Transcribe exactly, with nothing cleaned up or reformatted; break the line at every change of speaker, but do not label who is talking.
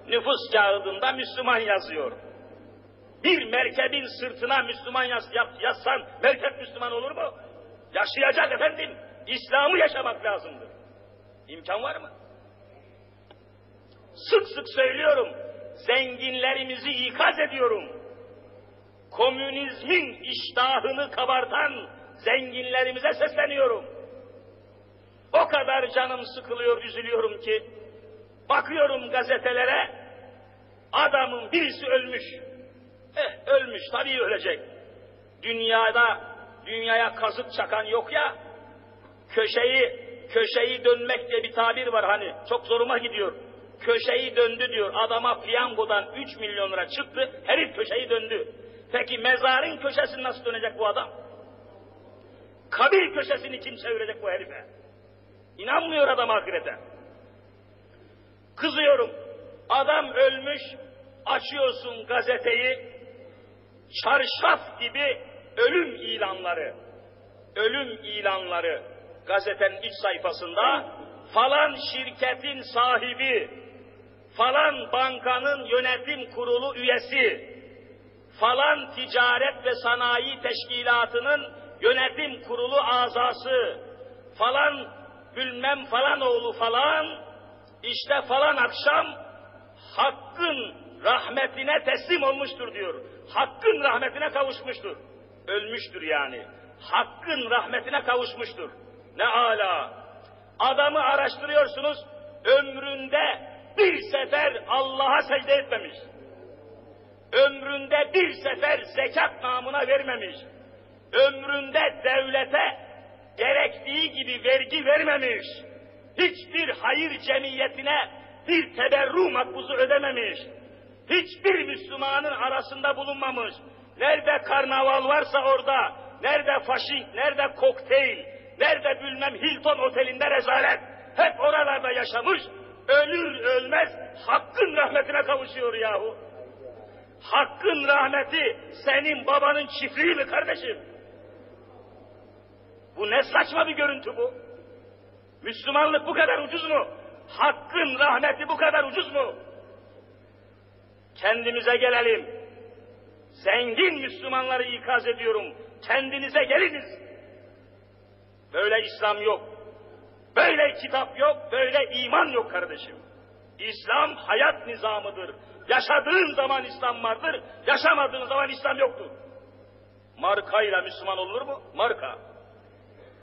nüfus kağıdında Müslüman yazıyor. Bir merkebin sırtına Müslüman yaz, yazsan merkep Müslüman olur mu? Yaşayacak efendim. İslam'ı yaşamak lazımdır. İmkan var mı? Sık sık söylüyorum. Zenginlerimizi ikaz ediyorum. Komünizmin iştahını kabartan zenginlerimize sesleniyorum. O kadar canım sıkılıyor, üzülüyorum ki bakıyorum gazetelere, adamın birisi ölmüş. Eh, ölmüş, tabii ölecek. Dünyada, dünyaya kazık çakan yok ya, köşeyi, köşeyi dönmek diye bir tabir var hani, çok zoruma gidiyor. Köşeyi döndü diyor, adama piyangodan üç milyon lira çıktı, herif köşeyi döndü. Peki mezarın köşesini nasıl dönecek bu adam? Kabir köşesini kim çevirecek bu herife? İnanmıyor adam ahirete. Kızıyorum, adam ölmüş, açıyorsun gazeteyi, çarşaf gibi ölüm ilanları, ölüm ilanları gazetenin iç sayfasında, falan şirketin sahibi, falan bankanın yönetim kurulu üyesi, falan ticaret ve sanayi teşkilatının yönetim kurulu azası, falan bilmem falan oğlu falan, işte falan akşam Hakk'ın rahmetine teslim olmuştur diyor. Hakk'ın rahmetine kavuşmuştur. Ölmüştür yani. Hakk'ın rahmetine kavuşmuştur. Ne âlâ. Adamı araştırıyorsunuz, ömründe bir sefer Allah'a secde etmemiş. Ömründe bir sefer zekat namına vermemiş. Ömründe devlete gerektiği gibi vergi vermemiş. Hiçbir hayır cemiyetine bir teberru makbuzu ödememiş. Hiçbir Müslümanın arasında bulunmamış. Nerede karnaval varsa orada, nerede faşink, nerede kokteyl, nerede bilmem Hilton otelinde rezalet, hep oralarda yaşamış, ölür ölmez Hakk'ın rahmetine kavuşuyor yahu. Hakk'ın rahmeti senin babanın çiftliği mi kardeşim? Bu ne saçma bir görüntü bu? Müslümanlık bu kadar ucuz mu? Hakk'ın rahmeti bu kadar ucuz mu? Kendimize gelelim. Zengin Müslümanları ikaz ediyorum. Kendinize geliniz. Böyle İslam yok. Böyle kitap yok. Böyle iman yok kardeşim. İslam hayat nizamıdır. Yaşadığın zaman İslam vardır. Yaşamadığın zaman İslam yoktur. Markayla Müslüman olur mu? Marka.